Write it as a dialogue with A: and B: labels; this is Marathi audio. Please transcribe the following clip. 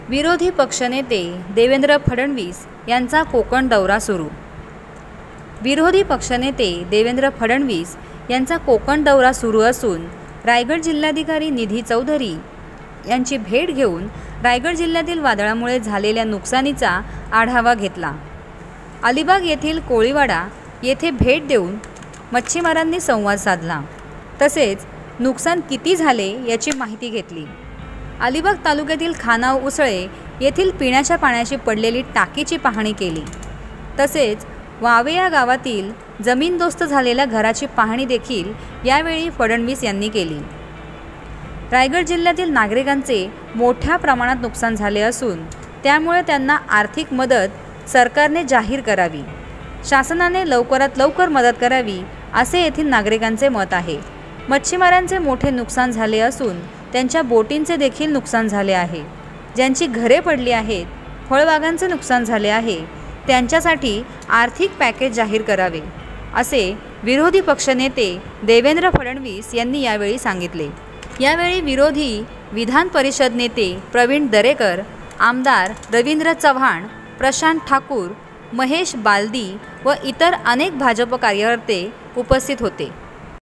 A: विरोधी पक्षनेते देवेंद्र फडणवीस यांचा कोकण दौरा सुरू। विरोधी पक्षनेते देवेंद्र फडणवीस यांचा कोकण दौरा सुरू असून रायगड जिल्हाधिकारी निधी चौधरी यांची भेट घेऊन रायगड जिल्ह्यातील वादळामुळे झालेल्या नुकसानीचा आढावा घेतला। अलिबाग येथील कोळीवाडा येथे भेट देऊन मच्छीमारांनी संवाद साधला, तसेच नुकसान किती झाले याची माहिती घेतली। अलिबाग तालुक्यातील खानाव उसळे येथील पिण्याच्या पाण्याची पडलेली टाकीची पाहणी केली, तसेच वावे या गावातील जमीनदोस्त झालेल्या घराची पाहणी देखील यावेळी फडणवीस यांनी केली। रायगड जिल्ह्यातील नागरिकांचे मोठ्या प्रमाणात नुकसान झाले असून त्यामुळे त्यांना आर्थिक मदत सरकारने जाहीर करावी, शासनाने लवकरात लवकर मदत करावी असे येथील नागरिकांचे मत आहे। मच्छीमारांचे मोठे नुकसान झाले असून त्यांच्या बोटींचे देखील नुकसान झाले आहे। ज्यांची घरे पडली आहेत, फळबागांचे नुकसान झाले आहे, त्यांच्यासाठी आर्थिक पॅकेज जाहीर करावे असे विरोधी पक्षनेते देवेंद्र फडणवीस यांनी यावेळी सांगितले। यावेळी विरोधी विधान परिषद नेते प्रवीण दरेकर, आमदार रवींद्र चव्हाण, प्रशांत ठाकूर, महेश बालदी व इतर अनेक भाजप कार्यकर्ते उपस्थित होते।